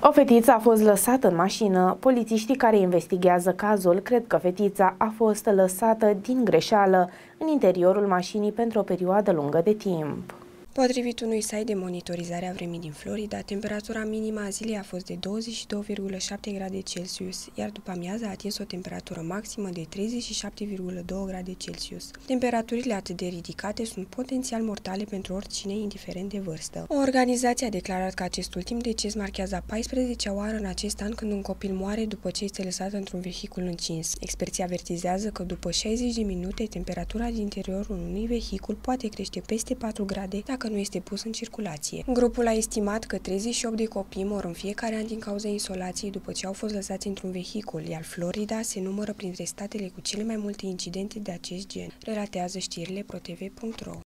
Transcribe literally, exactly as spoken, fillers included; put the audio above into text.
O fetiță a fost lăsată în mașină. Polițiștii care investigează cazul cred că fetița a fost lăsată din greșeală în interiorul mașinii pentru o perioadă lungă de timp. Potrivit unui site de monitorizare a vremii din Florida, temperatura minimă a zilei a fost de douăzeci și doi virgulă șapte grade Celsius, iar după amiază a atins o temperatură maximă de treizeci și șapte virgulă doi grade Celsius. Temperaturile atât de ridicate sunt potențial mortale pentru oricine, indiferent de vârstă. O organizație a declarat că acest ultim deces marchează a paisprezecea oară în acest an când un copil moare după ce este lăsat într-un vehicul încins. Experții avertizează că după șaizeci de minute, temperatura din interiorul unui vehicul poate crește peste patru grade dacă nu este pus în circulație. Grupul a estimat că treizeci și opt de copii mor în fiecare an din cauza insolației după ce au fost lăsați într-un vehicul, iar Florida se numără printre statele cu cele mai multe incidente de acest gen, relatează știrile ProTV punct ro.